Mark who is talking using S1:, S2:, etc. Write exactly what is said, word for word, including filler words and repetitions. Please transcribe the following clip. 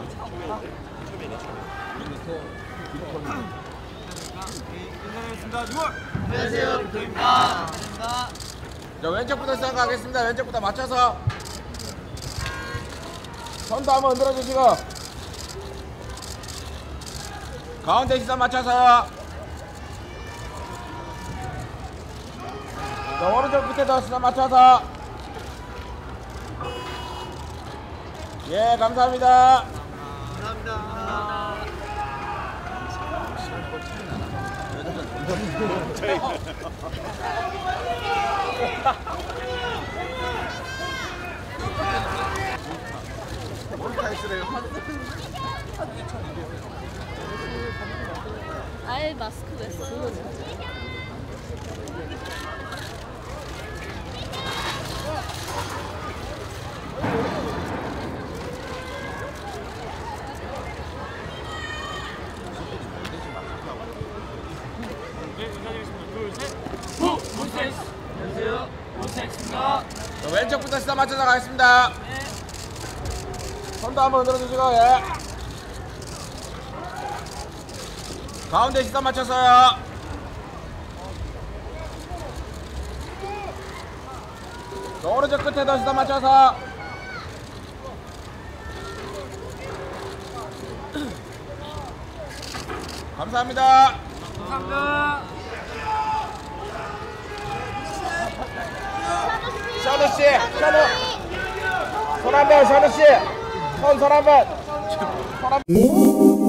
S1: 인사드리겠습니다. 유월.
S2: 안녕하세요, 빅토입니다.
S3: 자, 왼쪽부터 시작하겠습니다. 왼쪽부터 맞춰서 손도 한번 흔들어 주시고 가운데 시선 맞춰서 자, 오른쪽 끝에도 시선 맞춰서 예, 감사합니다.
S2: 감사합니다.
S4: 아예 마스크 왜 써요?
S1: 네, 인사드리겠습니다. 둘, 셋. 후! 몬스타엑스! 안녕하세요. 몬스타엑스입니다.
S3: 자, 왼쪽부터 시선 맞춰서 가겠습니다.
S1: 네.
S3: 손도 한번 흔들어 주시고 예. 가운데 시선 맞춰서요. 자, 오른쪽 끝에도 시선 맞춰서 감사합니다.
S1: 감사합니다.
S3: 샤누 씨, 샤누 손 한 번, 샤누 씨, 손 손 한 번, 손 한 번.